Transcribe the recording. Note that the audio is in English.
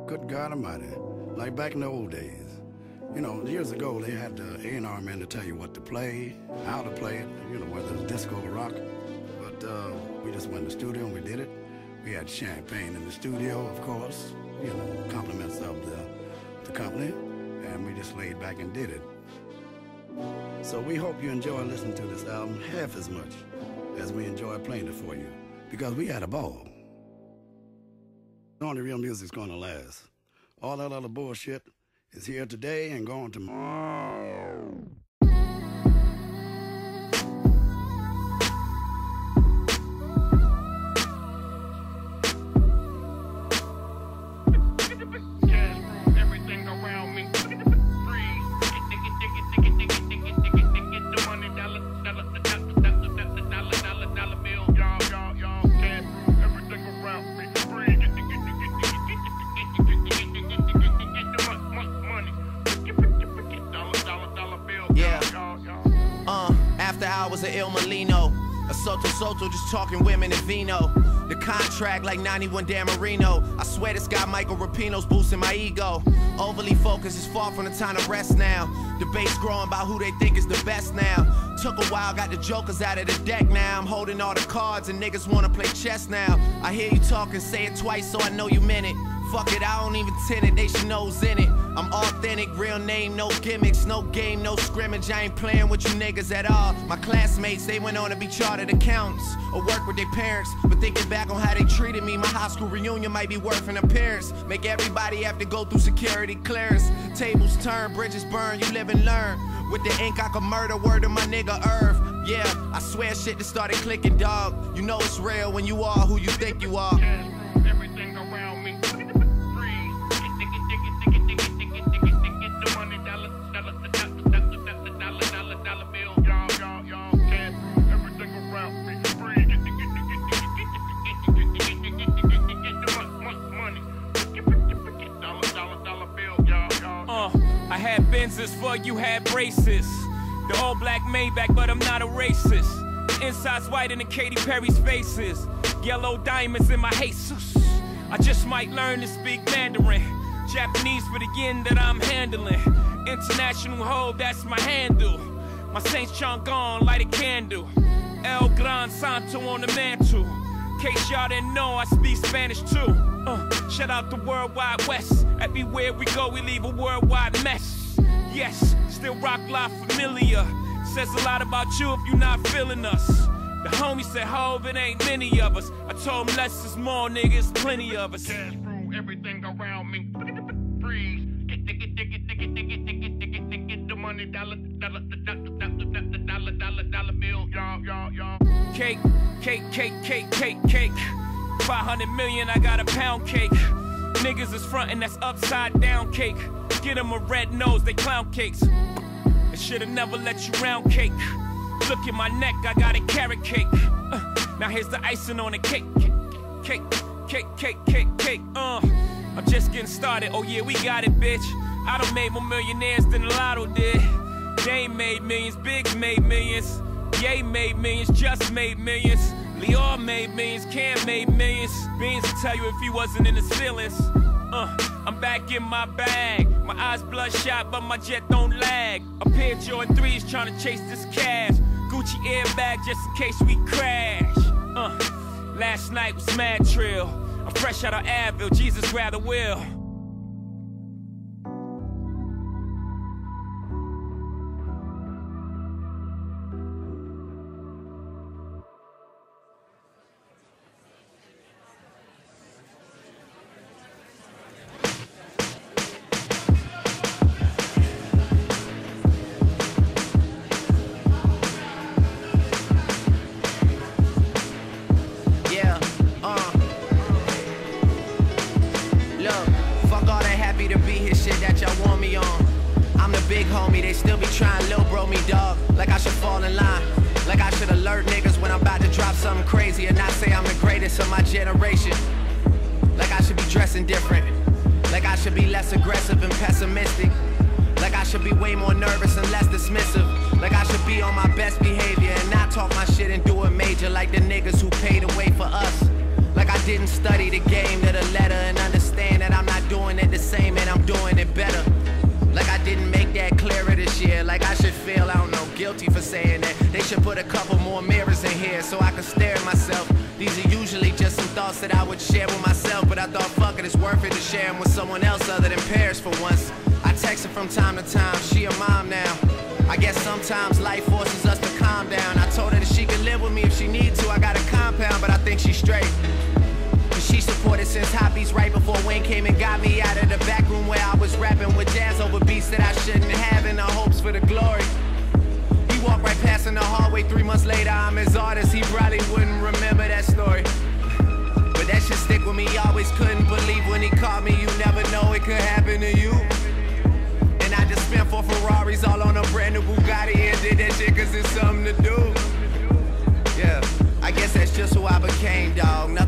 Good God Almighty, like back in the old days. You know, years ago they had the A&R man to tell you what to play, how to play it, you know, whether it's disco or rock. But we just went in the studio and we did it. We had champagne in the studio, of course, you know, compliments of the company, and we just laid back and did it. So we hope you enjoy listening to this album half as much as we enjoy playing it for you, because we had a ball. Only real music's gonna last. All that other bullshit is here today and gone tomorrow. Il Mulino, a Sotto Sotto, just talking women and vino. The contract like 91 Dan Marino. I swear this guy Michael Rapino's boosting my ego. Overly focused, it's far from the time to rest now. Debates growing about who they think is the best now. Took a while, got the jokers out of the deck now. I'm holding all the cards and niggas wanna play chess now. I hear you talking, say it twice so I know you meant it. Fuck it, I don't even tint it, they should know's in it. I'm authentic, real name, no gimmicks, no game, no scrimmage. I ain't playing with you niggas at all. My classmates, they went on to be chartered accountants or work with their parents. But thinking back on how they treated me, my high school reunion might be worth an appearance. Make everybody have to go through security clearance. Tables turn, bridges burn, you live and learn. With the ink I can murder, word of my nigga Irv. Yeah, I swear shit just started clicking, dog. You know it's real when you are who you think you are. Everything around me. I had Benzes for you had braces. The all black Maybach, but I'm not a racist. The inside's whiter than Katy Perry's faces. Yellow diamonds in my Jesus. I just might learn to speak Mandarin. Japanese for the yen that I'm handling. International hoe, that's my handle. My Saint Chang'an, light a candle. El Gran Santo on the mantle. In case y'all didn't know, I speak Spanish too. Shout out the Worldwide West. Everywhere we go, we leave a worldwide mess. Yes, still rock life familiar. Says a lot about you if you're not feeling us. The homie said, Hov, it ain't many of us. I told him less is more, niggas, plenty of us. Everything around me. Freeze. Get the money, dollar bill. Y'all. Cake. 500 million, I got a pound cake. Niggas is frontin', that's upside down cake. Get them a red nose, they clown cakes. I should've never let you round cake. Look at my neck, I got a carrot cake. Now here's the icing on the cake. Cake. I'm just getting started, oh yeah, we got it, bitch. I done made more millionaires than the lotto did. They made millions, Biggs made millions. Ye made millions, just made millions. Lior made millions, Cam made millions. Beans will tell you if he wasn't in his feelings. I'm back in my bag. My eyes bloodshot, but my jet don't lag. A pair of Jordan 3s trying to chase this cash. Gucci airbag just in case we crash. Last night was mad trill. I'm fresh out of Advil, Jesus rather will. Big homie, they still be trying lil bro me, dog. Like I should fall in line. Like I should alert niggas when I'm about to drop something crazy and not say I'm the greatest of my generation. Like I should be dressing different. Like I should be less aggressive and pessimistic. Like I should be way more nervous and less dismissive. Like I should be on my best behavior and not talk my shit and do it major like the niggas who paid the way for us. Like I didn't study the game to the letter and understand that I'm not doing it guilty for saying that. They should put a couple more mirrors in here so I can stare at myself. These are usually just some thoughts that I would share with myself, but I thought, fuck it, it's worth it to share them with someone else other than Paris for once. I text her from time to time, she a mom now. I guess sometimes life forces us to calm down. I told her that she could live with me if she need to. I got a compound, but I think she's straight. She supported since Hobbies right before Wayne came and got me out of the back room where I was rapping with jazz over beats that I shouldn't have in the hopes for the glory. He walked right past in the hallway 3 months later, I'm his artist, he probably wouldn't remember that story. But that should stick with me, always couldn't believe when he called me, you never know it could happen to you. And I just spent 4 Ferraris all on a brand new Bugatti and did that shit cause it's something to do. Yeah, I guess that's just who I became, dog.